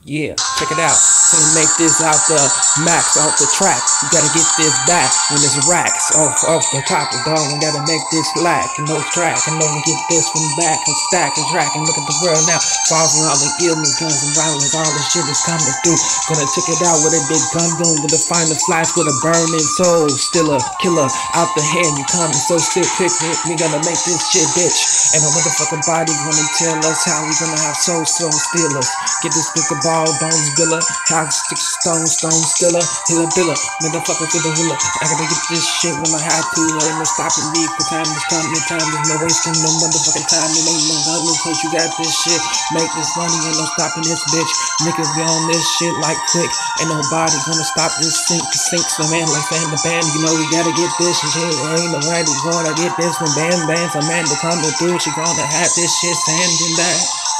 Yeah, check it out. Gonna make this out the max, off the track. You gotta get this back when it's racks off the top of dog. We gotta make this slack and no track. And only get this from back and stack and track. And look at the world now. Far from all the illness, guns and violence, all this shit is coming through. Gonna check it out with a big gun doom. Gonna find the flash with a burning soul. Still a killer out the hand. You coming so sick, pick it. We gonna make this shit, bitch. And a motherfucking body gonna tell us how we gonna have soul stealers. Get this picker ball, bones biller. How stick stone stiller. Hit a biller. Motherfucker to the wheeler. I gotta get this shit when I have to. Ain't no stopping me. For time is coming. Time is no wasting no motherfucking time. It ain't no gunning cause you got this shit. Make this money. Ain't no stopping this bitch. Niggas be on this shit like quick. Ain't nobody gonna stop this sink. So man, like saying the band, you know we gotta get this shit. Ain't nobody gonna get this from band. Amanda coming through. She gonna have this shit standing that.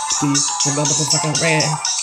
The motherfucking ran.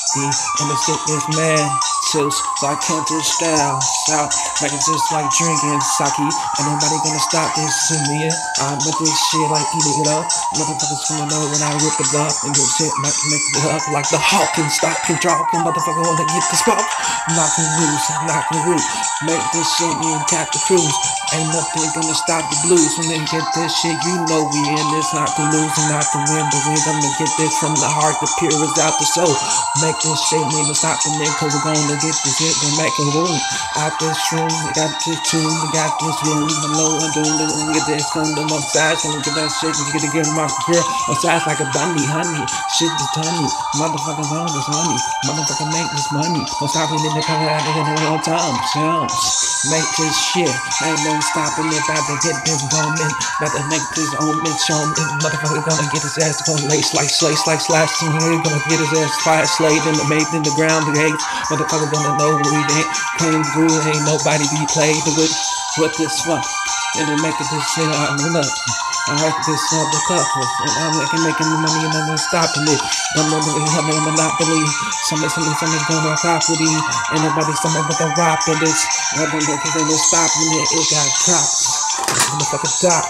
And the shit is mad. Chills like country style. Out like it's just like drinking sake. And nobody gonna stop this to me. I make this shit like eating it up. Motherfuckers gonna know when I rip it up. And this shit might make it up like the hawk and stop and drop. And motherfucker wanna get the spark. Knocking loose, knocking root. Make this shit me and cap the cruise. Ain't nothing gonna stop the blues. When they get this shit, you know we in this. Not to lose and not to win. But we gonna get this from the heart. The pure is out the soul. Make this shit mean to stop the nigga. Cause we're gonna get this shit and make a room. Out this room, we got this tune, we got this room. Hello, I'm doing it. We get this come to my side. So we get that shit. We get to get my girl on sides like a bunny, honey. Shit is tiny. Motherfucking on this honey. Motherfucking make this money. Don't stop it in the color out of the real time. Sounds. Make this shit. Ain't no stopping it. About to get this moment. About to make this omen. Show me. Motherfucker gonna get his ass gonna lay slash. And he's gonna get his ass fire slayed in the made in the ground. The gates. Motherfucker gonna know we ain't came through. Ain't nobody be played with what this fuck. And they making this shit out of luck. I like this the couple. And I'm making the money and I'm not stopping it. I'm having a monopoly. Somebody's gonna property. And nobody somebody with a rock for this. Cause they no stopping it. It got dropped. Motherfucker drop.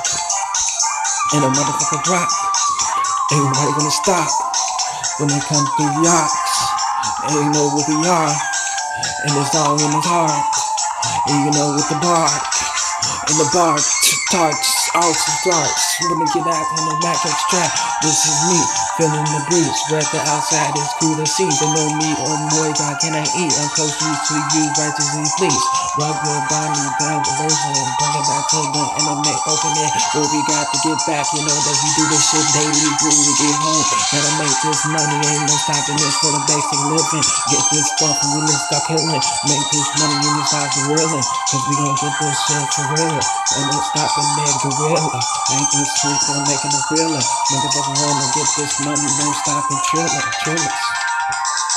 And a motherfucker drop. Ain't nobody gonna stop when they come through yachts. And you know what we are. And it's all in his heart. And you know with the bark. And the bark starts, also starts. When they get out in the matrix trap. This is me, feeling the breeze. Where the outside is cool to see. They know me or more, God can I eat. I'm close to you, righteously please. Rub your body down the version. Bring it back to the enemy, open it. Where we got to get back, you know that we do this shit daily. When we get home, gotta make this money. Ain't no stopping this for the basic living. Get this stuff and we live stop killing. Make this money and it's not for real. Cause we gon' get this shit for real. Ain't no stopping that gorilla. Ain't this shit for making a thriller. Motherfucker wanna get this money, no stopping trillin'.